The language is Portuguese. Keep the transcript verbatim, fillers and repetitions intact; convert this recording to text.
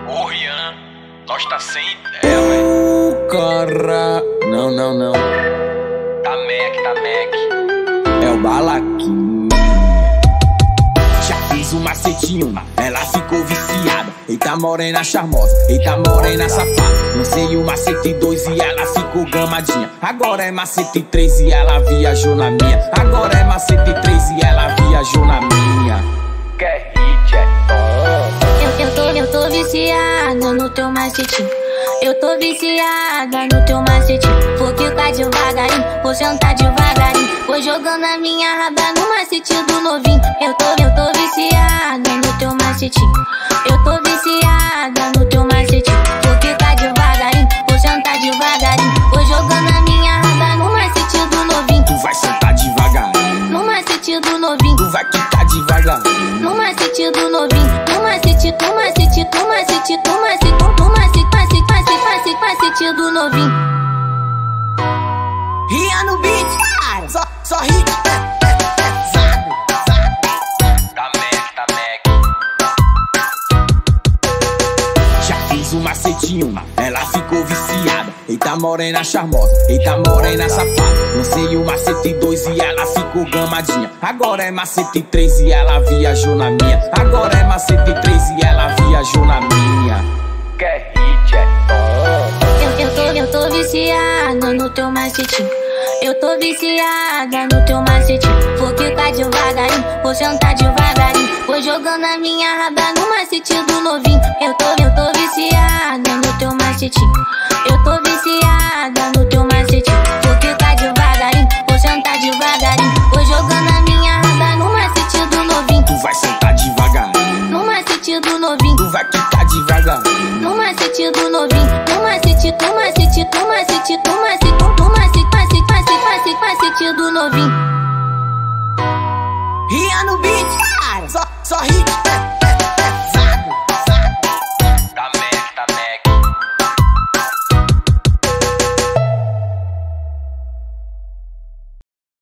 Ô Rian, nós tá sem ideia, velho. Uh, cara. Não, não, não. Tá Mac, tá Mac. É o Balaquinho. Já fiz um macetinho, ela ficou viciada. Eita morena charmosa, eita morena safada. Lancei o macete dois e ela ficou gamadinha. Agora é macete três e ela viajou na minha. Agora é macete três e ela viajou na minha. Quer hit, é Eu, eu, tô, eu tô viciada no teu macetinho. Eu tô viciada no teu macetinho. Vou quicar devagarinho, vou sentar devagarinho. Vou jogando a minha raba no macete do novinho. Eu tô, eu tô viciada no teu macetinho. Eu tô viciada no teu macetinho. Vou quicar devagarinho, vou sentar devagarinho. Vou jogando a minha raba no macete do novinho. Tu vai sentar devagarinho, No macete do novinho. tu vai quicar devagarinho. No macete do novinho. No macete, no macete, no macete, no macete, no macete, macete, macete, macete, macete do novinho. Rian no beat, cara. Só, só hit, é, é, pesado. Tá Mac, tá Mac. Já fiz um macetinho, ela ficou viciada. Eita morena charmosa, eita morena safada. Lancei o macete dois e ela ficou gamadinha. Agora é macete três e ela viajou na minha. Agora é macete três e ela viajou na minha. Quer hit, é Eu, eu, tô, eu tô viciada no teu macetinho. Eu tô viciada no teu macetinho. Vou quicar devagarinho, vou sentar devagarinho. Vou jogando a minha raba no macete do novinho. Eu tô, eu tô viciada no teu macetinho. Eu tô viciada no teu macetinho. Vou quicar devagarinho, vou sentar devagarinho. Vou jogando a minha raba no macete do novinho. Tu vai sentar devagarinho, No macete do novinho. tu vai quicar devagarinho. No macete do novinho. No macete, no macete, no macete, no macete, no macete, macete, macete, macete, macete do novinho. Rian no beat, cara. Só, só hit, é,